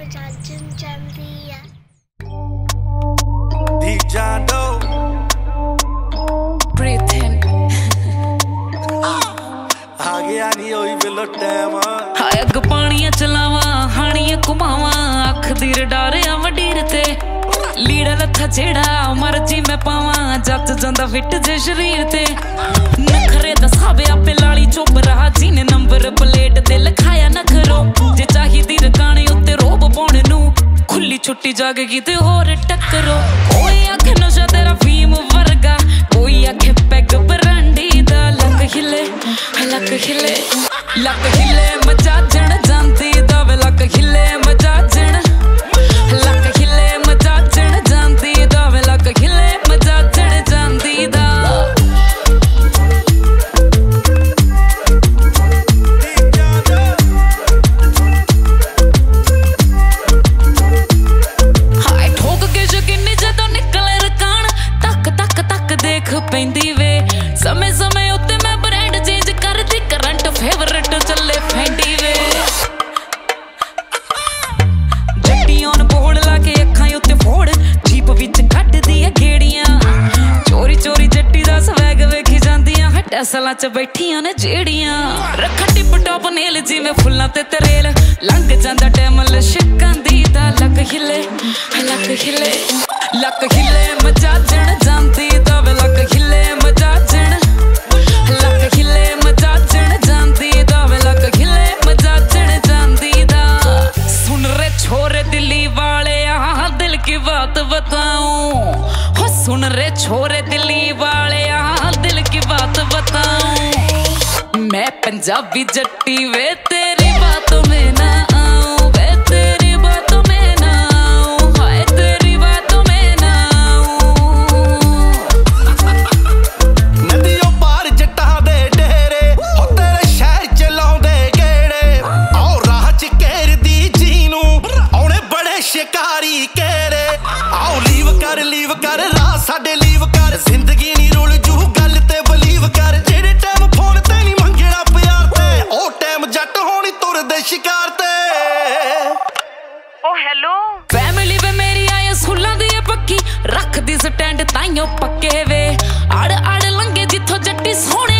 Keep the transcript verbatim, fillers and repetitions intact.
ਮਜਾਜਨ ਜਾਂਦੀ ਆ ਦੀ ਜਾਨੋ breathe in ਆ ਗਿਆ ਨਹੀਂ ਹੋਈ ਬਿਲੋ ਟਾਈਮ ਹਾਏ ਅੱਗ ਪਾਣੀਆਂ ਚਲਾਵਾਂ ਹਾਣੀਆਂ ਘੁਮਾਵਾਂ ਅੱਖ ਦੀ ਰਡਾਰਿਆ ਵਡੀਰ ਤੇ ਲੀੜਾ ਲੱਥਾ ਜਿਹੜਾ ਮਰਜੀ ਮੈਂ ਪਾਵਾਂ ਜੱਜ ਜਾਂਦਾ ਫਿੱਟ ਜੇ ਸ਼ਰੀਰ ਤੇ ਨਖਰੇ ਦਸਾਵੇ ਆਪੇ ਲਾਲੀ ਚੁੱਪ ਰਹਾ ਜਿਹਨੇ ਨੰਬਰ ਪਲੇਟ ਤੇ ਲਿਖਾਇਆ ਨਖਰੋ ਜੇ ਚਾਹੀਦੀ ਰਕਾਣੇ ਉੱਤੇ ਰੋਬ ਪਾਉਣ ਨੂੰ ਖੁੱਲੀ ਛੁੱਟੀ ਜਾਗ ਗਈ ਤੇ ਹੋਰ ਟੱਕਰੋ ਕੋਈ ਅੱਖ ਨਸ਼ਾ ਤੇਰਾ ਫੀਮ ਵਰਗਾ ਕੋਈ ਅੱਖ ਪੈਗ ਬਰਾਂਡੀ ਦਾ ਲੱਕ ਹਿੱਲੇ ਲੱਕ ਹਿੱਲੇ ਲੱਕ ਹਿੱਲੇ ਮਜਾਜਣ ਜਾਂਦੀ ਦਾ ਵੇ ਲੱਕ ਹਿੱਲੇ ਮਜਾਜਣ ਲੱਕ ਹਿੱਲੇ ਮਜਾਜਣ ਜਾਂਦੀ ਦਾ ਵੇ ਲੱਕ ਹਿੱਲੇ ਮਜਾਜਣ ਜਾਂਦੀ ਦਾ ਹਾਏ ਠੋਕ ਕੇ ਸ਼ਕਿਨੀ ਜਦੋਂ ਨਿਕਲੇ ਰਕਾਨ ਤੱਕ ਤੱਕ ਤੱਕ ਦੇਖ ਪੈਂਦੀ ਵੇ ਸਮੇਂ ਸਮੇਂ ਉੱਤੇ ਮੈਂ ਬ੍ਰਾਂਡ ਚੇਂਜ ਕਰਦੀ ਕਰੰਟ ਫੇਵਰਟ ਚੱਲੇ ਫੈਂਡੀ ਵੇ ਜੱਟੀ ਔਨ ਬੋਲ ਲਾ ਕੇ ਅੱਖਾਂ ਉੱਤੇ ਫੋੜ ਜੀਪ ਵਿੱਚ ਕੱਢਦੀ ਆ ਗੇੜੀਆਂ ਚੋਰੀ ਚੋਰੀ ਜੱਟੀ ਦਾ ਸਵੈਗ ਵੇਖੀ ਜਾਂਦੀਆਂ ਹਟੈਸਲਾਂ ਚ ਬੈਠੀਆਂ ਨੇ ਜਿਹੜੀਆਂ ਰੱਖਾ ਟਿਪ ਟੋਪ ਨੇਲ ਜਿਵੇਂ ਫੁੱਲਾਂ ਤੇ ਤਰੇਲ ਲੰਘ ਜਾਂਦਾ ਟਾਈਮ ਲਸ਼ਕਾਂ ਦੀ ਦਾ ਲੱਕ ਹਿੱਲੇ ਲੱਕ ਹਿੱਲੇ ਲੱਕ ਹਿੱਲੇ ਮਜਾਜਣ ਜਾਂਦੀ ਦਾ ਵੇ ਲੱਕ ਹਿੱਲੇ ਮਜਾਜਣ ਲੱਕ ਹਿੱਲੇ ਮਜਾਜਣ ਜਾਂਦੀ ਦਾ ਵੇ ਲੱਕ ਹਿੱਲੇ ਮਜਾਜਣ ਜਾਂਦੀ ਦਾ ਸੁਣ ਰੇ ਛੋਰੇ ਦਿੱਲੀ ਵਾਲਿਆ ਦਿਲ ਕੀ ਬਾਤ ਬਤਾऊं ਹੋ ਸੁਣ ਰੇ ਛੋਰੇ ਦਿੱਲੀ ਵਾਲਿਆ ਦਿਲ ਕੀ ਬਾਤ ਬਤਾऊं ਮੈਂ ਪੰਜਾਬੀ ਜੱਟੀ ਵੇ ਤੇਰੀ ਬਾਤ ਮੈਂ ਨਾ ਆऊं ਵੇ ਤੇਰੀ ਬਾਤ ਮੈਂ ਨਾ ਆऊं ਹਾਏ ਤੇਰੀ ਬਾਤ ਮੈਂ ਨਾ ਆऊं ਨਦੀਆਂ ਪਾਰ ਜੱਟਾਂ ਦੇ ਡੇਰੇ ਹੋ ਤੇਰੇ ਸ਼ਹਿਰ ਚ ਲਾਉਂਦੇ ਗੇੜੇ ਆਓ ਰਾਹ ਚ ਘੇਰਦੀ ਜੀ ਨੂੰ ਆਉਣੇ ਬੜੇ ਸ਼ਿਕਾਰੀ ਘੇਰੇ ਆਓ ਲੀਵ ਕਰ ਲੀਵ ਕਰ ਰਾਹ ਸਾਡੇ ਲੀਵ ਕਰ ਜ਼ਿੰਦਗੀ ਨੀ ਰੁਲ ਜੂ ਗੱਲ ਤੇ ਬਲੀਵ ਕਰ ਜਿਹੜੇ ਟਾਈਮ ਫੋਨ ਤੇ ਨਹੀਂ ਮੰਗਣਾ ਪਿਆਰ ਤੇ ਉਹ ਟਾਈਮ ਜੱਟ ਹੋਣੀ ਤੁਰਦੇ ਸ਼ਿਕਾਰ ਤੇ ਓ ਹੈਲੋ ਫੈਮਿਲੀ ਵੇ ਮੇਰੀ ਆਏ ਸਕੂਲਾਂ ਦੀ ਪੱਕੀ ਰੱਖਦੀ ਸਟੈਂਡ ਤਾਈਓ ਪੱਕੇ ਵੇ ਅੜ ਅੜ ਲੰਗੇ ਜਿੱਥੋਂ ਜੱਟੀ ਸੋਹਣੇ